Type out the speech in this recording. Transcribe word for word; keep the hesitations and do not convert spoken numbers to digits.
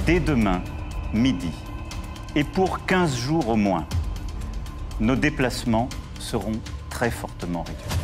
dès demain, midi, et pour quinze jours au moins, nos déplacements seront très fortement réduits.